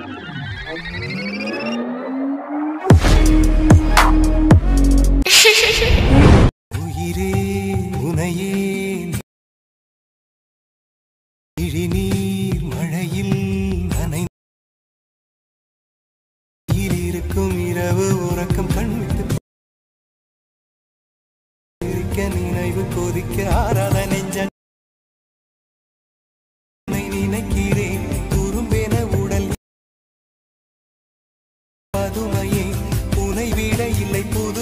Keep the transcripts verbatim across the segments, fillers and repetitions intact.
உயிரே உனையே இழிநீர் மழையில் நனை இருக்கும் இரவு உறக்கம் கண்விட்டு நினைவு கொதிக்க ஆறாத நெஞ்ச நினைக்கிறேன் துரும்பென உடல் பதுமையே உனை விட இல்லை புது.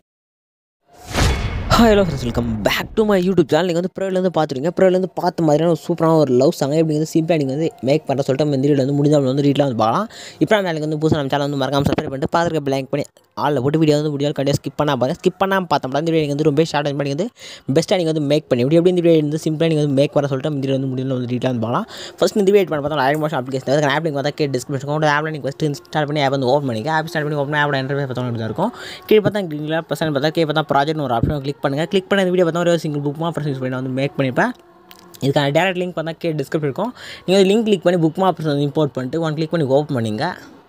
Hello friends, welcome back to my YouTube channel. நீங்கள் வந்து ப்ரோலேருந்து பார்த்துருங்க. ப்ரோலேருந்து பார்த்த மாதிரியான ஒரு சூப்பரான ஒரு லவ் சாங் எப்படி வந்து சிம்பிளாக நீங்கள் வந்து மேக் பண்ணுற சொல்லிட்டு நம்ம இந்த வீடியோ வந்து முடிஞ்சால் வந்து வீட்டில் வந்து பார்க்கலாம். இப்போ நம்ம எனக்கு வந்து புதுசாக நம்ம சேனல் வந்து மறக்காமல் சப்ஸ்கிரைப் பண்ணிட்டு பார்த்துருக்க பிளாங்க் பண்ணி ஆளில் போட்டு வீடியோ வந்து முடியாது கண்டிப்பாக ஸ்கிப் பண்ணால் பாருங்கள். ஸ்கிப் பண்ணாமல் பார்த்தோம்னா இந்த வீடியோ நீங்கள் வந்து ரொம்ப ஷார்ட் பண்ணி வந்து பெஸ்ட்டாக நீங்கள் வந்து மேக் பண்ணி இப்படி எப்படி இந்த வீடியோ வந்து சிம்பிளாக நீங்கள் வந்து மேக் பண்ண சொல்லிட்டு இந்த வீடியோ வந்து முடியல வந்து வீட்டில் வந்து பார்க்கலாம். ஃபஸ்ட் இந்த வீடியோ பண்ண பார்த்தா ஆயிரம் மாதம் அப்ளிகேஷன் அதுக்கு ஆப் லிங்க் பார்த்தா கே டிஸ்கிரிப்ஷன் உங்களோட ஆப் நீங்கள் ஃபஸ்ட்டு இன்ஸ்டால் பண்ணி ஆப் வந்து ஓப்பன் பண்ணிங்க. ஆப் ஸ்டார்ட் பண்ணி ஓப்பன் ஆப் இன்டர்ஃபேஸ் பார்த்தா இப்படி தான் இருக்கும். கீழே பார்த்தா கிரீனில் ப்ளஸ் பார்த்தா கே பார்த்தா ப்ராஜெக்ட் ஒரு ஆப்ஷன் கிளிக் பண்ணுங்கள். கிளிக் பண்ண இந்த வீடியோ பார்த்தா ஒரு சிங்கிள் புக் மாப் யூஸ் பண்ணி வந்து மேக் பண்ணிப்பேன். இதுக்கான டேரக்ட் லிங்க் பார்த்தா கே டிஸ்கிரிப்ஷன் இருக்கும். நீங்கள் லிங்க் கிளிக் பண்ணி புக் மாப் வந்து இம்போர்ட் பண்ணிட்டு ஒன் கிளிக் பண்ணி ஓப்பன் பண்ணிங்க.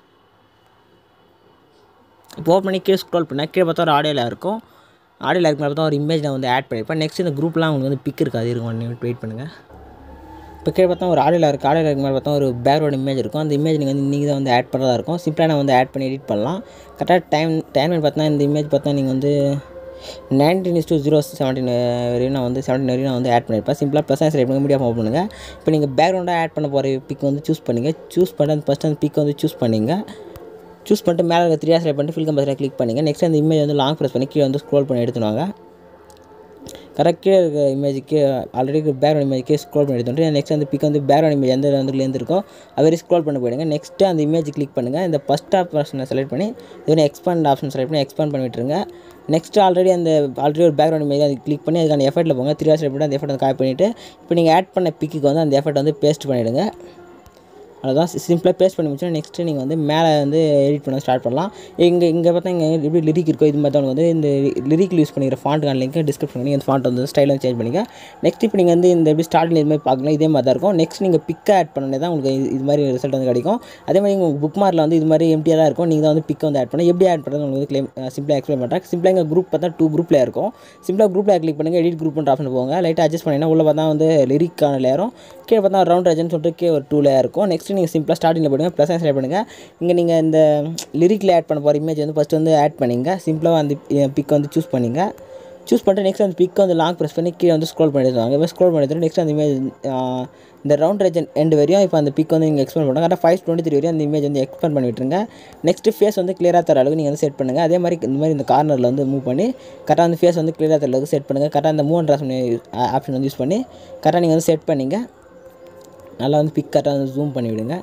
இப்போ ஓப்பன் பண்ணி கீழே ஸ்க்ரோல் பண்ணால் கீழே பார்த்தா ஒரு ஆடியோவில் இருக்கும். ஆடியோவில் இருக்கிற பார்த்தா ஒரு இமேஜ் நான் வந்து ஆட் பண்ணிப்பேன். நெக்ஸ்ட் இந்த குரூப்லாம் உங்களுக்கு வந்து பிக் இருக்காது, இருக்கும் ஒன் மினிட் வெயிட் பண்ணுங்கள். இப்போ கீழே பார்த்தா ஒரு ஆடியோவில் இருக்குது. ஆடியோவில் இருக்கிற மாதிரி பார்த்தா ஒரு பேக்ரவுண்ட் இமேஜ் இருக்கும். அந்த இமேஜ் நீங்கள் வந்து நீங்கள் தான் வந்து ஆட் பண்ணுறதா இருக்கும். சிம்பிளாக நான் வந்து ஆட் பண்ணி எடிட் பண்ணலாம். கரெக்டாக டைம் டைம் பார்த்தா இந்த இமேஜ் பார்த்தா நீங்கள் வந்து nineteen is to zero seventeen வரையும் நான் வந்து செவன்டீன் வரையும் நான் வந்து ஆட் பண்ணியிருப்பேன். சிம்பிளாக ப்ளஸ் செலக்ட் பண்ணி மீடியா ஓப்பன் பண்ணுங்கள். இப்போ நீங்கள் பேக்ரவுண்டாக ஆட் பண்ண போகிற பிக் வந்து சூஸ் பண்ணிங்க. சூஸ் பண்ணிட்டு அந்த ஃபஸ்ட் அந்த பிக் வந்து சூஸ் பண்ணிங்க. சூஸ் பண்ணிட்டு மேலே இருக்க த்ரீ செலக்ட் பண்ணிட்டு ஃபில் கம்பல்சரி கிளிக் பண்ணிங்க. நெக்ஸ்ட் அந்த இமேஜ் வந்து லாங் ப்ரெஸ் பண்ணி கீழே வந்து ஸ்க்ரோல் பண்ணி எடுத்துவாங்க. கரெக்ட் கீழே இருக்க இமேஜுக்கு ஆல்ரெடி பேக்ரவுண்ட் இமேஜுக்கு ஸ்க்ரோல் பண்ணி எடுத்துட்டு நெக்ஸ்ட் அந்த பிக் வந்து பேக்ரவுண்ட் இமேஜ் எந்த வந்துலேருந்து இருக்கோ அது ஸ்க்ரோல் பண்ணி போயிடுங்க. நெக்ஸ்ட்டு அந்த இமேஜ் கிளிக் பண்ணுங்கள். இந்த ஃபஸ்ட் ஆப்ஷனை செலக்ட் பண்ணி இது வந்து எக்ஸ்பாண்ட் ஆப்ஷன் செலக்ட் பண்ணி எக்ஸ்பாண்ட் பண்ணி விட்டுருங்க. நெக்ஸ்ட் ஆல்ரெடி அந்த ஆல்ரெடி ஒரு பேக்ரவுண்ட் இமேஜ் அது கிளிக் பண்ணி அதுக்கான எஃபெக்ட்டில் போங்க. த்ரீ செலக்ட் பண்ணி அந்த எஃபெக்ட் வந்து காப்பி பண்ணிவிட்டு இப்போ நீங்கள் ஆட் பண்ண பிக்கு வந்து அந்த எஃபெக்ட் வந்து பேஸ்ட் பண்ணிவிடுங்க. அதுதான் சிம்பிளாக பேஸ்ட் பண்ணி முடிச்சோன்னா நெக்ஸ்ட்டு நீங்கள் வந்து மேலே வந்து எடிட் பண்ண ஸ்டார்ட் பண்ணலாம். இங்கே இங்கே பார்த்தா இங்கே எப்படி லிரிக் இருக்கோ இது மாதிரி தான் வந்து இந்த லிரிக் யூஸ் பண்ணிக்கிற ஃபாண்ட்டுக்கான லிங்க் டிஸ்கிரிப்ஷன் பண்ணி இந்த ஃபாண்ட் வந்து ஸ்டைலாக சேஞ்ச் பண்ணிங்க. நெக்ஸ்ட் இப்போ நீங்கள் வந்து இந்த எப்படி ஸ்டார்டிங் இது மாதிரி பார்க்கலாம் இதே மாதிரி தான் இருக்கும். நெக்ஸ்ட் நீங்கள் பிக்கை ஆட் பண்ணனே தான் உங்களுக்கு இது மாதிரி ரிசல்ட் வந்து கிடைக்கும். அதே மாதிரி உங்கள் புக் மார்க்கில் வந்து இது மாதிரி எம்டியாக தான் இருக்கும். நீங்கள் தான் வந்து பிக்கை வந்து ஆட் பண்ணி எப்படி ஆட் பண்ணுறது உங்களுக்கு கிளைம் சிம்பிளாக எக்ஸ்பிளைன் பண்ணுறேன். சிம்பிளாக எங்கள் குரூப் பார்த்தா டூ குரூப்பில் இருக்கும். சிம்பிளாக குரூப்பில் கிளிக் பண்ணுங்கள். எடிட் குரூப் பண்ணுற ஆப்ஷன் போங்க. லைட்டாக அட்ஜஸ்ட் பண்ணிங்கன்னா உள்ள பார்த்தா வந்து லிரிக்கான லேயரும் கீழே பார்த்தா ரவுண்ட் ரேஜன் சொல்லிட்டு கே ஒரு டூ லேயர் இருக்கும். நெக்ஸ்ட் நீங்கள் சிம்பிளாக ஸ்டார்டிங்கில் போடுங்க. ப்ளஸ் செலக்ட் பண்ணுங்கள். இங்கே நீங்கள் இந்த லிரிக்கில் ஆட் பண்ண போகிற இமேஜ் வந்து ஃபஸ்ட்டு வந்து ஆட் பண்ணிங்க. சிம்பிளாக அந்த பிக் வந்து சூஸ் பண்ணிங்க. சூஸ் பண்ணிட்டு நெக்ஸ்ட் அந்த பிக் வந்து லாங் ப்ரெஸ் பண்ணி கீழே வந்து ஸ்க்ரோல் பண்ணி எடுத்துவாங்க. இப்போ ஸ்க்ரோல் பண்ணி எடுத்துட்டு நெக்ஸ்ட் அந்த இமேஜ் இந்த ரவுண்ட் ரேஜன் எண்டு வரையும் இப்போ அந்த பிக் வந்து நீங்கள் எக்ஸ்பெண்ட் பண்ணுங்கள். கரெக்டாக ஃபைவ் டுவெண்ட்டி த்ரீ வரையும் அந்த இமேஜ் வந்து எக்ஸ்பெண்ட் பண்ணி விட்டுருங்க. நெக்ஸ்ட்டு ஃபேஸ் வந்து கிளியராக தர அளவுக்கு நீங்கள் வந்து செட் பண்ணுங்கள். அதே மாதிரி இந்த மாதிரி இந்த கார்னரில் வந்து மூவ் பண்ணி கரெக்டாக அந்த ஃபேஸ் வந்து கிளியராக தர அளவுக்கு செட் பண்ணுங்கள். கரெக்டாக அந்த மூவ் அண்ட் ஆப்ஷன் ஆப்ஷன் வந்து யூஸ் பண்ணி கரெக்டாக நீங்கள் வந்து செட் பண்ணிங்க. நல்லா வந்து பிக் கரெக்டாக வந்து ஜூம் பண்ணி விடுங்க.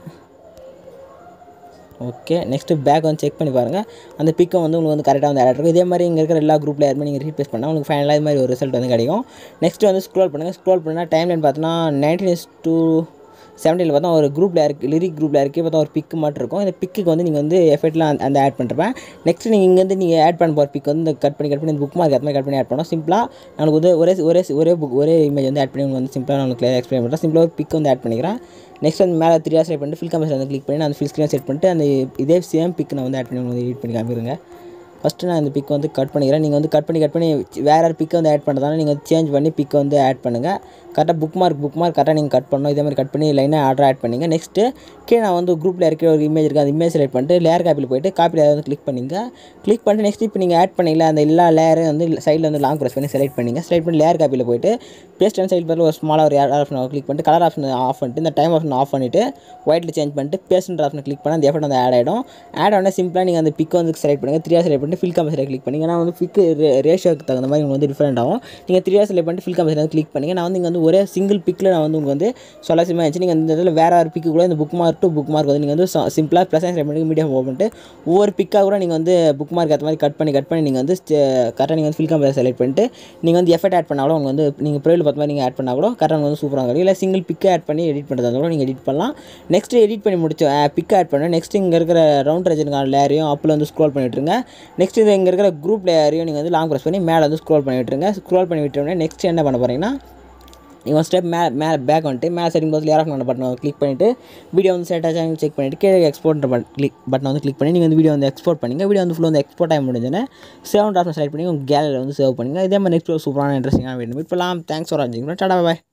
ஓகே, நெக்ஸ்ட்டு பேக் வந்து செக் பண்ணி பாருங்கள். அந்த பிக்கை வந்து உங்களுக்கு வந்து கரெக்டாக வந்து ஆட் இருக்கும். இதே மாதிரி இங்கே இருக்கிற எல்லா குரூப்பில் யாருமே நீங்கள் ரீப்ளேஸ் பண்ணால் உங்களுக்கு ஃபைனலாக இது மாதிரி ஒரு ரிசல்ட் வந்து கிடைக்கும். நெக்ஸ்ட்டு வந்து ஸ்க்ரோல் பண்ணுங்கள். ஸ்க்ரோல் பண்ணால் டைம் லைன் பார்த்தோன்னா நைன்டீன் இஸ் டூ செவன்டீனில் பார்த்தா ஒரு குரூப்பில் இருக்குது லிரிக் குரூப்பில் இருக்குது பார்த்தா ஒரு பிக்கு மட்டும் இருக்கும். இந்த பிக்குக்கு வந்து நீங்கள் வந்து எஃபெக்ட்லாம் அந்த ஆட் பண்ணுறேன். நெக்ஸ்ட் நீங்கள் இங்கே வந்து நீங்கள் ஆட் பண்ண போகிற பிக் வந்து இந்த கட் பண்ணி கட் பண்ணி இந்த புக் மார்க் அது மாதிரி கட் பண்ணி ஆட் பண்ணோம். சிம்பிளாக நமக்கு வந்து ஒரே ஒரே ஒரே புக் ஒரே இமேஜ் வந்து ஆட் பண்ணி உங்களுக்கு வந்து சிம்பிளாக நான் கிளியர் எக்ஸ்பிளைன் பண்ணுறேன். சிம்பிளாக ஒரு பிக் வந்து ஆட் பண்ணிக்கிறேன். நெக்ஸ்ட் வந்து மேலே த்ரீ செலக்ட் பண்ணிட்டு ஃபில் கம்பல்சரி வந்து கிளிக் பண்ணி நான் அந்த ஃபில் ஸ்க்ரீன் செட் பண்ணிட்டு அந்த இதே சேம் பிக் நான் வந்து ஆட் பண்ணி வந்து எடிட் பண்ணி காமிக்கிறேங்க. ஃபஸ்ட்டு நான் இந்த பிக் வந்து கட் பண்ணிக்கிறேன். நீங்கள் வந்து கட் பண்ணி கட் பண்ணி வேறு யார் பிக்கை வந்து ஆட் பண்ணுறதால நீங்கள் சேஞ்ச் பண்ணி பிக்கை வந்து ஆட் பண்ணுங்கள். கரெக்டாக புக் மார்க் புக் மார்க் கரெக்டாக நீங்கள் கட் பண்ணணும். இதே மாதிரி கட் பண்ணி லைனாக ஆர்டர் ஆட் பண்ணிங்க. நெக்ஸ்ட்டு கீழே நான் வந்து குரூப்பில் இருக்கிற ஒரு இமேஜ் இருக்குது. அந்த இமேஜ் செலக்ட் பண்ணிட்டு லேயர் காப்பியில் போய்ட்டு காப்பியில் வந்து கிளிக் பண்ணிங்க. கிளிக் பண்ணிட்டு நெக்ஸ்ட் இப்போ நீங்கள் ஆட் பண்ணிங்களா அந்த எல்லா லேயரும் வந்து சைடில் வந்து லாங் ப்ரெஸ் பண்ணி செலக்ட் பண்ணிங்க. செலக்ட் பண்ணி லேயர் காப்பியில் போய்ட்டு பேஸ்ட் அண்ட் சைட் பார்த்து ஒரு ஸ்மாலாக ஒரு ஏர் ஆப்ஷன் கிளிக் பண்ணிட்டு கலர் ஆப்ஷன் ஆஃப் பண்ணிட்டு இந்த டைம் ஆப்ஷன் ஆஃப் பண்ணிவிட்டு ஒயிட்டில் சேஞ்ச் பண்ணிட்டு பேஸ்ட்ன்ற ஆப்ஷன் கிளிக் பண்ணால் அந்த எஃபெக்ட் வந்து ஆட் ஆகிடும். ஆட் ஆனால் சிம்பிளாக நீங்கள் அந்த பிக் வந்து செலக்ட் பண்ணுங்கள். த்ரீ செலக்ட் பண்ணிட்டு ஃபில் கம்பல்சரி கிளிக் பண்ணிங்க. நான் வந்து பிக்கு ரேஷியோக்கு தகுந்த மாதிரி உங்களுக்கு வந்து டிஃப்ரெண்ட் ஆகும். நீங்கள் த்ரீ செலக்ட் பண்ணிட்டு ஃபில் கம்பல்சரி வந்து கிளிக் பண்ணிங்க. நான் வந்து இங்கே வந்து ஒரே சிங்கிள் பிக்கில் நான் வந்து உங்களுக்கு வந்து சொல்லாசியமாக இருந்துச்சு. நீங்கள் இந்த இதில் வேறு ஒரு பிக்கு கூட இந்த bookmark to bookmark வந்து நீங்கள் வந்து சிம்பிளாக ப்ளஸ் செலக்ட் பண்ணி மீடியம் ஓப்பன் பண்ணிட்டு ஒவ்வொரு பிக்காக கூட நீங்கள் வந்து புக் மார்க் அந்த மாதிரி கட் பண்ணி கட் பண்ணி நீங்கள் வந்து கரெக்டாக நீங்கள் வந்து ஃபில் கம்பல்சரி செலக்ட் பண்ணிட்டு நீங்கள் வந்து எஃபெக்ட் ஆட் பண்ணாலும் உங்களுக்கு வந்து நீங்கள் ப்ரோயில் பார்த்த மாதிரி நீங்கள் ஆட் பண்ணால் கூட கரெக்டாக வந்து சூப்பராக இருக்கும். இல்லை சிங்கிள் பிக்கை ஆட் பண்ணி எடிட் பண்ணுறதா கூட நீங்கள் எடிட் பண்ணலாம். நெக்ஸ்ட்டு எடிட் பண்ணி முடிச்சு பிக்கை ஆட் பண்ணேன். நெக்ஸ்ட் இங்கே இருக்கிற ரவுண்ட் ரேஜனுக்கான லேயரையும் அப்பில் வந்து ஸ்க்ரோல் பண்ணி விட்டுருங்க. நெக்ஸ்ட் இது இங்கே இருக்கிற குரூப் லேயரையும் நீங்கள் வந்து லாங் ப்ரெஸ் பண்ணி மேலே வந்து ஸ்க்ரோல் பண்ணி விட்டுருங்க. ஸ்க்ரோல் பண்ணி விட்டோம்னா நெக்ஸ்ட் என்ன பண்ண போகிறீங்கன்னா நீங்கள் ஸ்டெப் மே மேலே பேக் வந்துட்டு மேலே செட்டிங் பாக்ஸில் ஏர் ஆஃப் பண்ண பட்டனை கிளிக் பண்ணிவிட்டு வீடியோ வந்து செட் ஆச்சு செக் பண்ணிவிட்டு கீழே எக்ஸ்போர்ட் பட் கிளிக் பட்டனை வந்து கிளிக் பண்ணி நீங்கள் வந்து வீடியோ வந்து எக்ஸ்போர்ட் பண்ணிங்க வீடியோ வந்து ஃபுல்லாக வந்து எக்ஸ்போர்ட் ஆகி முடிஞ்சோன்னே சேவ் ஆப்ஷன் செலக்ட் பண்ணி உங்கள் கேலரியில் வந்து சேவ் பண்ணுங்கள் இதே மாதிரி நெக்ஸ்ட் ஒரு சூப்பரான இன்ட்ரெஸ்டிங்கான வீடியோ மீட் பண்ணலாம் தேங்க்ஸ் ஃபார் வாட்சிங் டாடா பாய்